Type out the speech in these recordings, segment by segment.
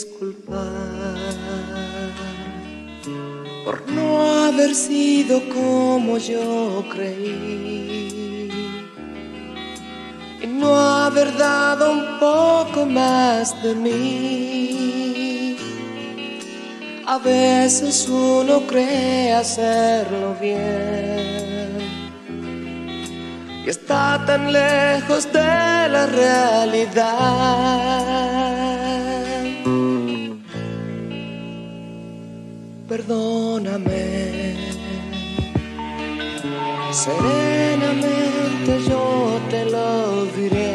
disculpar por no haber sido como yo creí y no haber dado un poco más de mí. A veces uno cree hacerlo bien y está tan lejos de la realidad. Perdóname, serenamente yo te lo diré.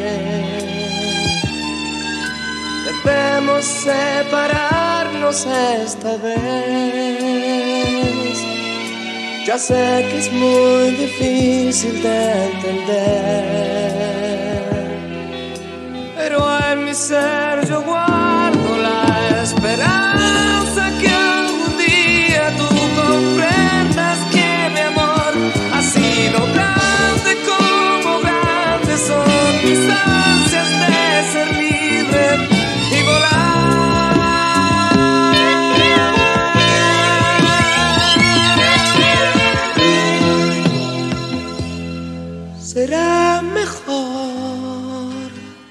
Debemos separarnos esta vez. Ya sé que es muy difícil de entender, pero en mi ser yo guardo la esperanza que algún día tú comprendas que mi amor ha sido grande como grandes son mis ansias de ser libre y volar. Será mejor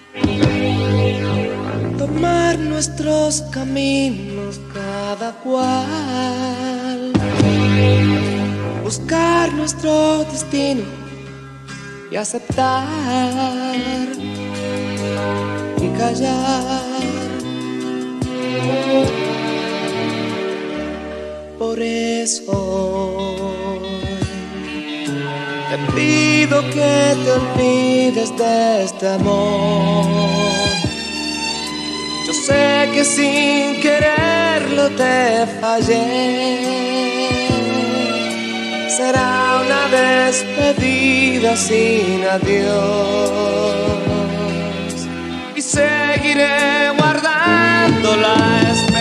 tomar nuestros caminos cada cual, buscar nuestro destino y aceptar y callar. Por eso te pido que te olvides de este amor. Yo sé que sin quererlo te fallé. Será una despedida sin adiós y seguiré guardando la esperanza